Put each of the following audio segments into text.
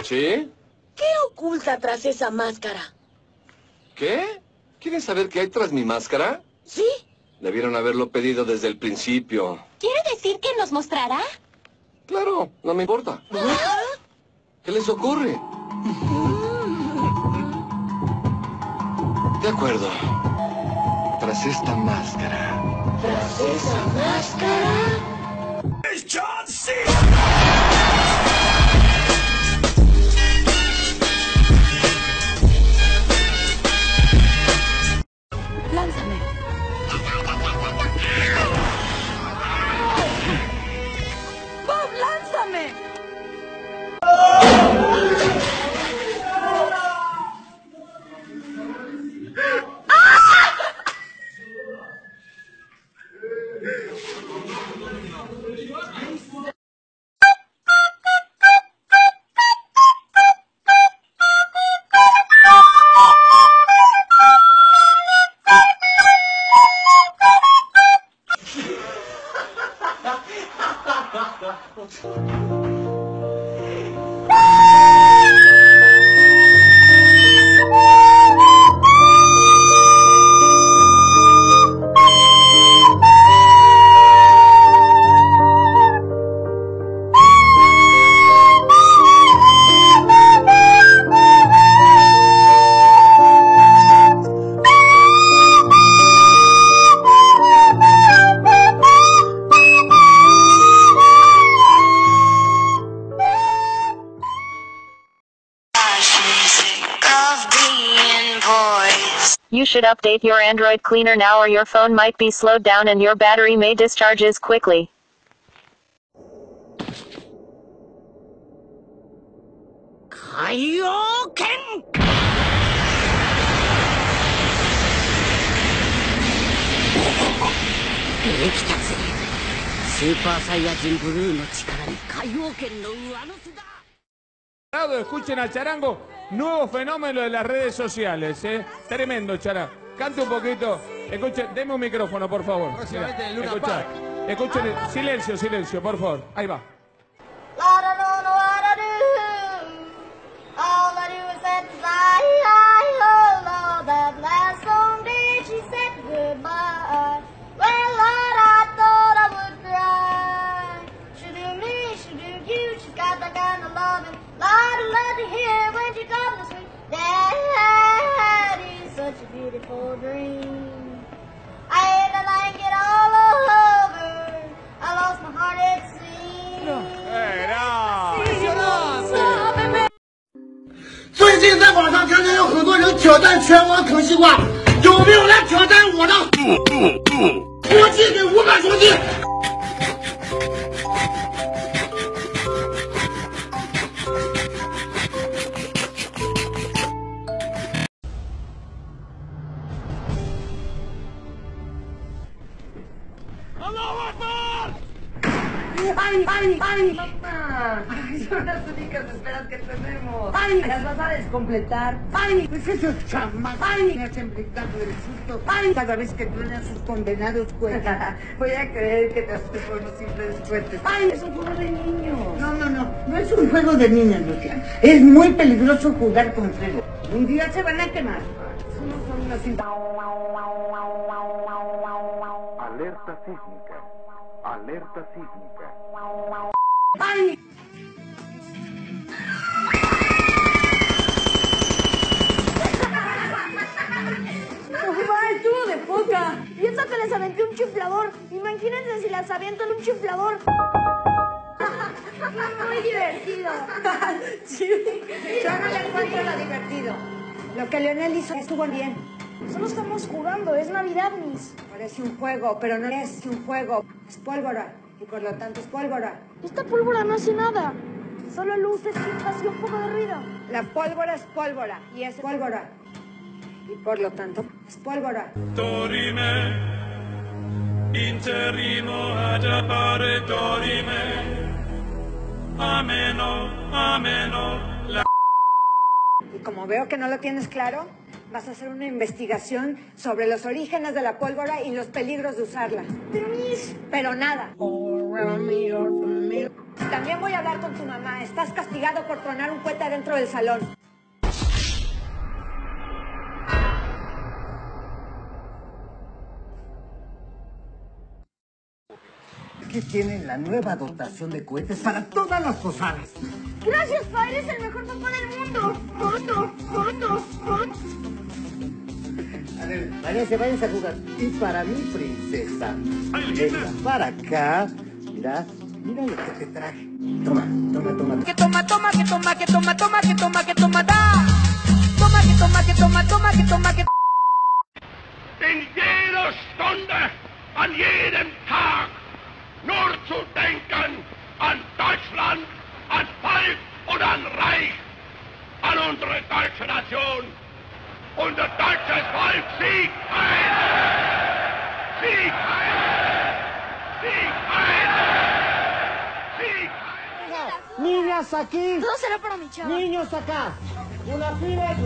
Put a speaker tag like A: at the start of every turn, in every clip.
A: ¿Sí?
B: ¿Qué oculta tras esa máscara?
A: ¿Qué? ¿Quieren saber qué hay tras mi máscara?
B: ¿Sí?
A: Debieron haberlo pedido desde el principio.
C: ¿Quiere decir que nos mostrará?
A: Claro, no me importa. ¿Qué les ocurre? De acuerdo. Tras esta máscara.
B: ¿Tras esa máscara?
D: ¡Es John C.
C: Lánzame. ¡Bob, lánzame!
E: You should update your Android cleaner now or your phone might be slowed down and your battery may discharge as quickly.
B: ¡Kaioken!
F: Escuchen a Charango, nuevo fenómeno de las redes sociales, tremendo, Chará. Cante un poquito, escuchen, deme un micrófono, por favor.
G: Próximamente en Luna
F: Escucha,
G: Park.
F: escuchen, silencio, silencio, por favor, ahí va.
H: Lord, I don't know what I do. All I do is set oh Lord, that last Sunday she said goodbye. Well, Lord, I thought I would cry. She do me, she do you, she's got that kind of loving. Lord, I love to hear when she comes to sweet. Daddy's such a beautiful dream. I hate to like it all over. I lost my heart at sea.
F: ¡Impresionante!
G: 最近在网上看见有很多人挑战全网啃西瓜，有没有来挑战我的？国际给500双击。
I: ¡Ay, mamá! ¡Ay, son las únicas esperas que tenemos! ¡Ay, las vas a descompletar! ¡Ay, pues esos chamas! ¡Ay, me hacen brindando del susto! ¡Ay, cada vez que truenan sus condenados cohetes! Voy a creer que te asusté por unos simples cohetes. ¡Ay, es un juego de niños! No es un juego de niños, Luciano. Es muy peligroso jugar con fuego. Un día se van a quemar. Eso no son unas...
J: Alerta sísmica. Alerta sísmica.
I: ¡Ay!
H: ¡El tubo de poca! Y eso que les aventé un chiflador. Imagínense si las avientan un chiflador. Muy divertido.
I: Sí, yo no le encuentro lo divertido. Lo que Leonel hizo estuvo bien.
H: Solo estamos jugando, es Navidad, Miss.
I: Parece un juego, pero no es un juego. Es pólvora, y por lo tanto es pólvora.
H: Esta pólvora no hace nada. Solo luces, chispas y un poco de ruido.
I: La pólvora es pólvora, y es pólvora. Y por lo tanto es pólvora.
D: Dorime, interrimo ad appare dorime. Ameno, ameno, la...
I: Y como veo que no lo tienes claro, vas a hacer una investigación sobre los orígenes de la pólvora y los peligros de usarla.
H: Pero, Miss...
I: Pero nada.
H: All around me are
I: dormir.
K: También voy a hablar con tu mamá. Estás castigado por tronar un cohete dentro del salón.
I: Que tienen la nueva dotación de cohetes para todas las posadas.
H: Gracias, Pa, eres el mejor papá del mundo.
I: A ver, váyanse a jugar. Y para mi princesa, venga para acá. Mira lo que te traje. Toma.
C: Que toma, da. Toma, que toma.
D: In jeder Stunde, an jedem Tag, nur zu denken an Deutschland, an Volk und an Reich, an unsere deutsche Nation. Unser deutsches Volk siegt ein! Sieg ein! Sieg ein! Sieg ein!
I: Niñas aquí.
H: Todo será para mi chava.
I: Niños acá. Una fila.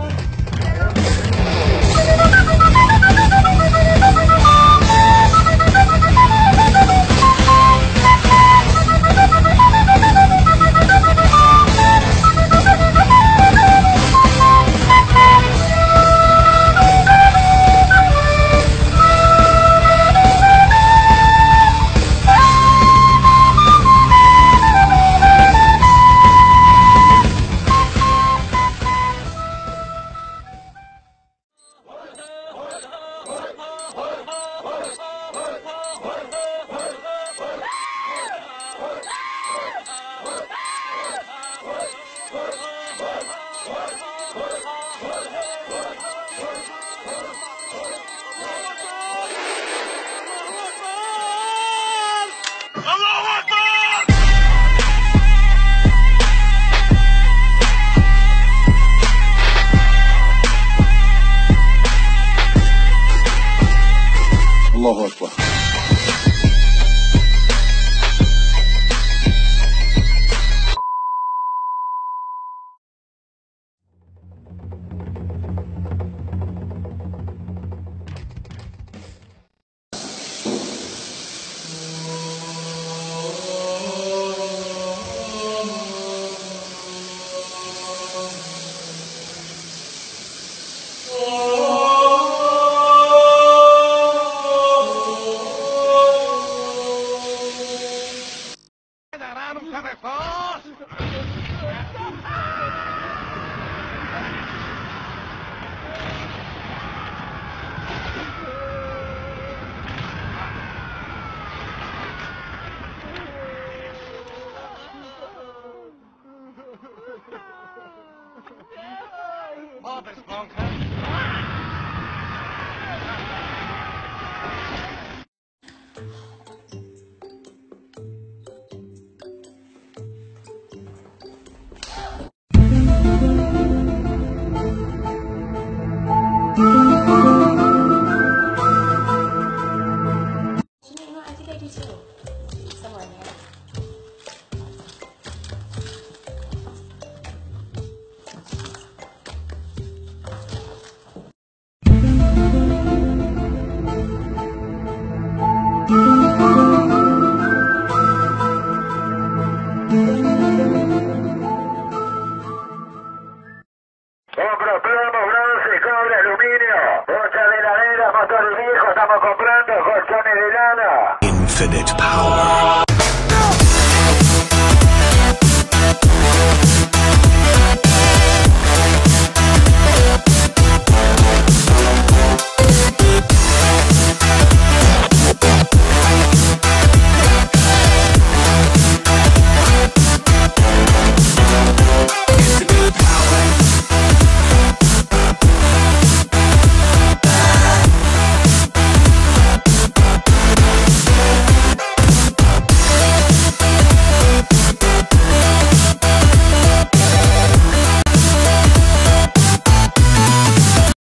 A: Allahu Akbar.
D: Bob Esponja.
J: Compro plomo, bronce, cobre, aluminio, bocha de heladera, motores viejos, estamos comprando colchones de lana.
L: Infinite power.